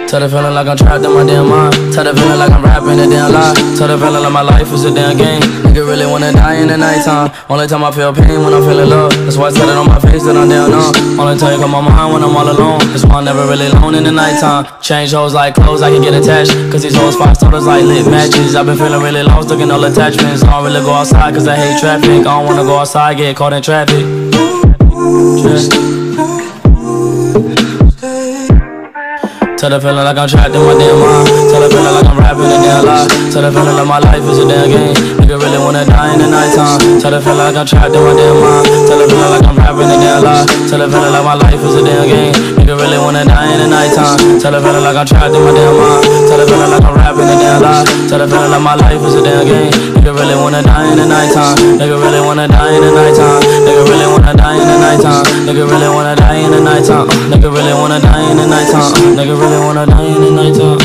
Tell the feeling like I'm trapped in my damn mind. Tell the feeling like I'm rapping a damn lie. Tell the feeling like my life is a damn game. Nigga really wanna die in the nighttime. Only time I feel pain when I'm feeling love. That's why I tell it on my face that I'm down on. Only time you come on my mind when I'm all alone. That's why I'm never really alone in the nighttime. Change hoes like clothes, I can get attached. Cause these hoes 5 stars like lit matches. I've been feeling really lost, looking all attachments. I don't really go outside cause I hate traffic. I don't wanna go outside, get caught in traffic. Tell the feeling like I'm trapped in my damn mind. Tell the feeling like I'm rapping a damn lie. Tell the feeling like my life is a damn game. Nigga really wanna die in the nighttime. Tell the feeling like I'm trapped in my damn mind. Tell the feeling like I'm rapping a damn lie. Tell the feeling like my life is a damn game. Nigga really wanna die in the nighttime. Tell the feeling like I'm trapped in my damn mind. Tell the feeling like I'm rapping a damn lie. Tell the feeling like my life is a damn game. Nigga really wanna die in the nighttime. Nigga really wanna die in the nighttime. Nigga really wanna die in the nighttime. Nigga really wanna die in the nighttime. Nigga really wanna die in the nighttime. Nigga really wanna die in the nighttime.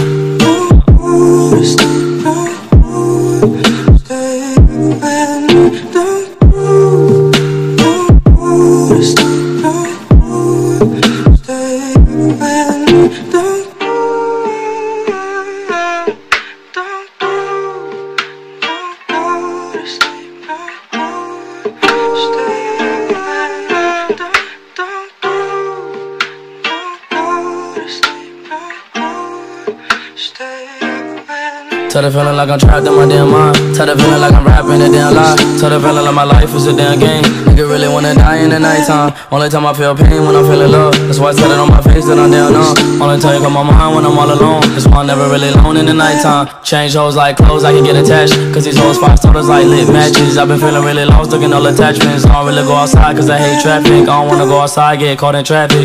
Tell the feeling like I'm trapped in my damn mind. Tell the feeling like I'm rapping a damn lie. Tell the feeling like my life is a damn game. Nigga really wanna die in the nighttime. Only time I feel pain when I'm feeling love. That's why I tell it on my face that I'm down on. Only time you come on my mind when I'm all alone. That's why I'm never really alone in the nighttime. Change hoes like clothes, I can get attached. Cause these hoes 5 stars like lit matches. I've been feeling really lost, looking all attachments. I don't really go outside cause I hate traffic. I don't wanna go outside, get caught in traffic.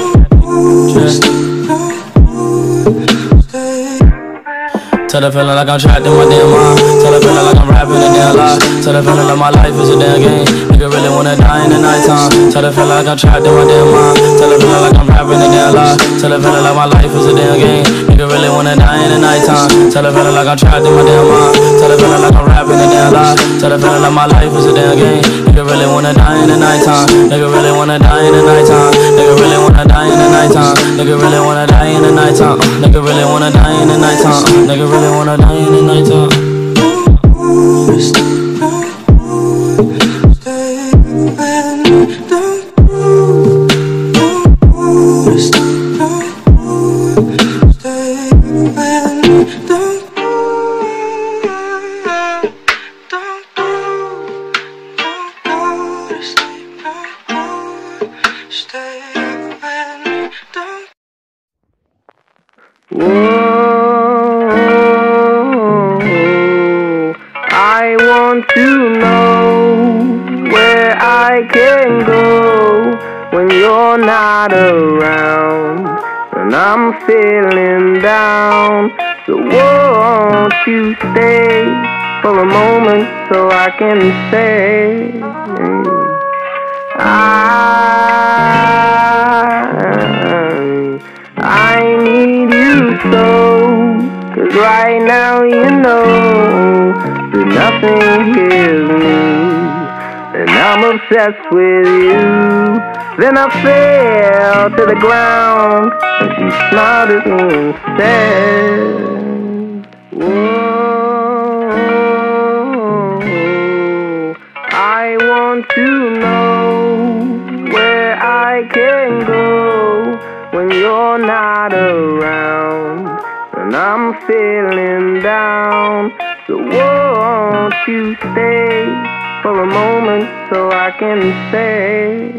Tell the feeling like I'm trapped in my damn mind. Tell the feeling like I'm rapping a damn lie. Tell the feeling like my life is a damn game. Nigga really wanna die in the nighttime. Tell the feeling like I'm trapped in my damn mind. Tell the feeling like I'm rapping a damn lie. Tell the feeling like my life is a damn game. Nigga really wanna die in the nighttime. Tell the feeling like I'm trapped in my damn mind. Tell the feeling like I'm rapping a damn lie. Tell the feeling like my life is a damn game. Nigga really wanna die in the nighttime. Nigga really wanna die in the nighttime. Nigga really wanna die in the nighttime. Nigga really wanna die in the nighttime. Nigga really wanna die in the nighttime. Nigga really wanna die in the nighttime. I want to know where I can go when you're not around, and I'm feeling down. So won't you stay for a moment so I can say I need you so, 'cause right now you know that nothing hears me, and I'm obsessed with you. Then I fell to the ground, and she smiled at me and said, whoa, I want to know where I can go when you're not around, and I'm feeling down. So won't you stay for a moment so I can say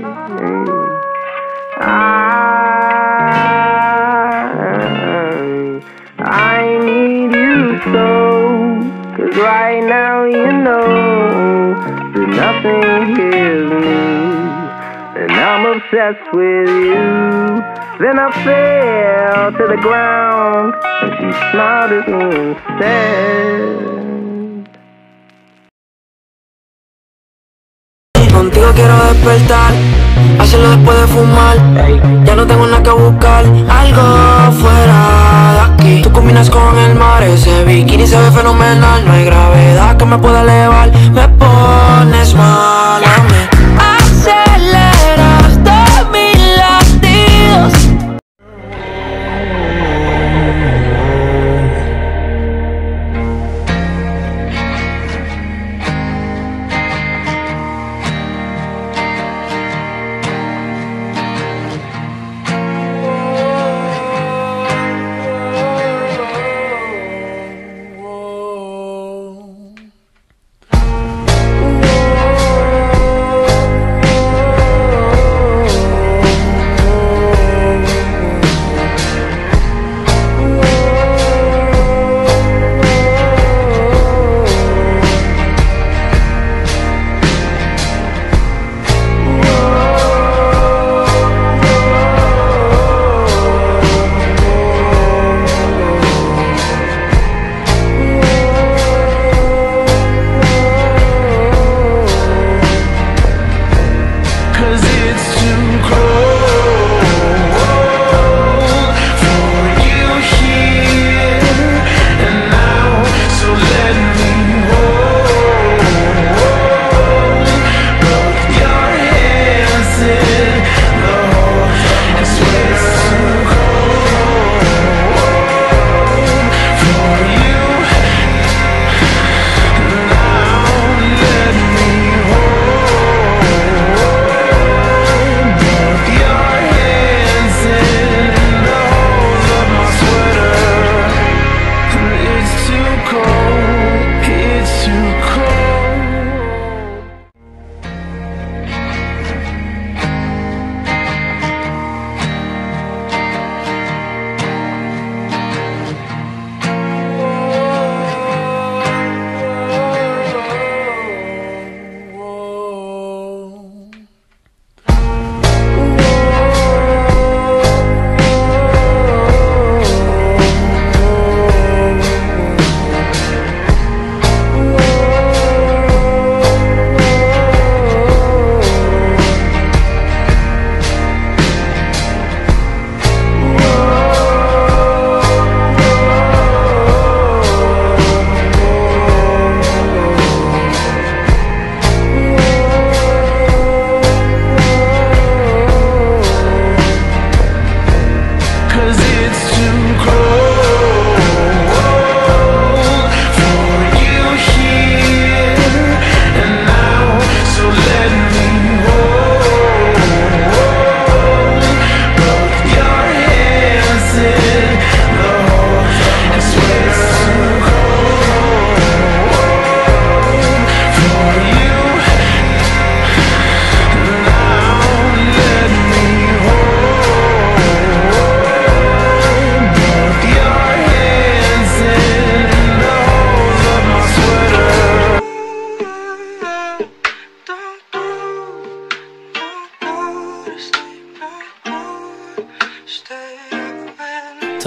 I need you so, 'cause right now you know that nothing hears me, and I'm obsessed with you. Then I fell to the ground, and she smiled at me and said, contigo quiero despertar, hacerlo después de fumar. Ya no tengo nada que buscar, algo fuera de aquí. Tú combinas con el mar, ese bikini se ve fenomenal. No hay gravedad que me pueda elevar, me pones mal a mí. Aceleras todos mis latidos.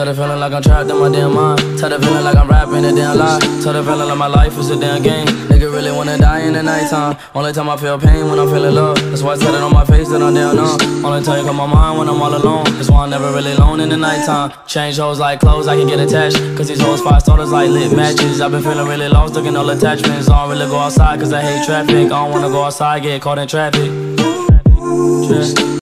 Tell the feeling like I'm trapped in my damn mind. Tell the feeling like I'm rapping a damn lie. Tell the feeling like my life is a damn game. Nigga really wanna die in the nighttime. Only time I feel pain when I'm feeling love. That's why I tell it on my face that I'm down on. Only time you come my mind when I'm all alone. That's why I'm never really alone in the nighttime. Change hoes like clothes, I can get attached. Cause these hoes 5 starters like lit matches. I've been feeling really lost, looking all attachments. I don't really go outside cause I hate traffic. I don't wanna go outside, get caught in traffic.